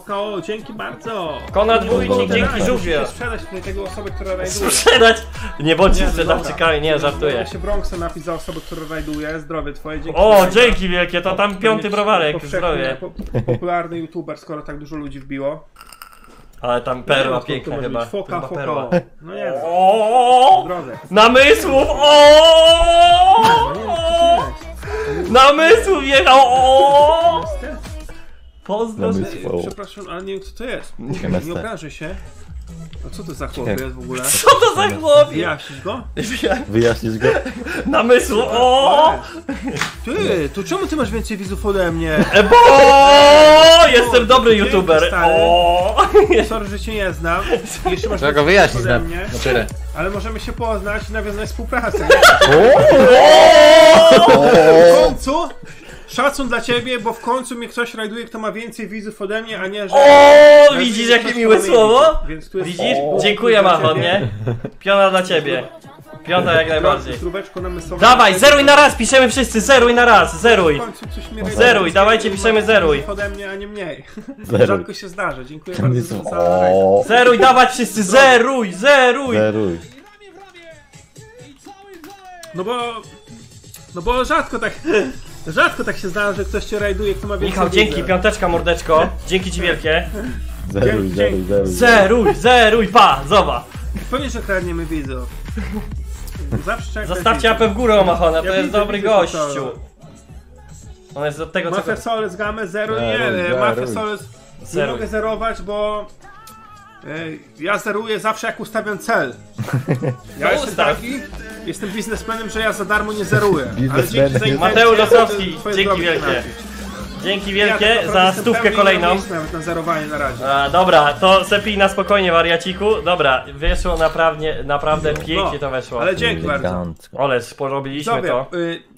Foka, dzięki bardzo. Konrad Wójcik, dzięki żółwie. Sprzedać tutaj tego osobę, która rajduje. Sprzedać? Nie bądźcie sprzedawczykami, nie, żartuję. Ja się Bronxa napić za osobę, która rajduje. Zdrowie twoje, dzięki. O, dzięki wielkie, to tam 5. browarek, zdrowie. Popularny youtuber, skoro tak dużo ludzi wbiło. Ale tam perła piękna chyba. Foka. No nie wiem. O, Drodze. namysłów! O! Namysłów jechał! O! Pozdro, Przepraszam, ale nie wiem kto to jest. Nie obrażę się. A co to za chłop jest w ogóle? Co to za chłop? Wyjaśnisz go? Wyjaśnisz go? Namysłów! O! Ty, to czemu ty masz więcej widzów ode mnie? Bo jestem dobry youtuber. O! Sorry, że cię nie znam. Jeszcze masz Trzeba go wyjaśnić ode mnie. na tyle. Ale możemy się poznać i nawiązać współpracę. W końcu szacun dla ciebie, bo w końcu mnie ktoś rajduje, kto ma więcej widzów ode mnie, a nie, że... O, widzisz jakie miłe słowo? Więc tu jest... Widzisz? Dziękuję Machon, nie? Piona dla ciebie. Piąta jak najbardziej. Dawaj, zeruj na raz, piszemy wszyscy, zeruj na raz, zeruj. Zeruj, dawajcie, piszemy zeruj. Ode mnie, a nie mniej. Zeruj. Rzadko się zdarza, dziękuję bardzo za rajd. Zeruj, dawać wszyscy, zeruj, zeruj. Zeruj. No bo rzadko tak się zdarza, że ktoś cię rajduje, kto ma więcej Michał, dzięki, piąteczka mordeczko. Dzięki ci wielkie. Zeruj, zeruj, zeruj. Zeruj, zeruj, pa, zobacz. Pewnie, że kradniemy widzów. Zawsze Zostawcie apę w górę o Machona, to jest dobry gościu. On jest od tego co... Mafia Soles gamę zeruje, Mafia Soles nie mogę zerować, bo ja zeruję zawsze jak ustawiam cel. Ja jestem taki, jestem biznesmenem, że ja za darmo nie zeruję. Ale dzięki za Mateusz Osowski, dzięki wielkie. Dzięki wielkie za stówkę kolejną. Nawet na zerowanie na razie. Dobra, to sepij na spokojnie wariaciku. Dobra, wyszło naprawdę pięknie to weszło. Ale dzięki bardzo. Oleż, porobiliśmy to.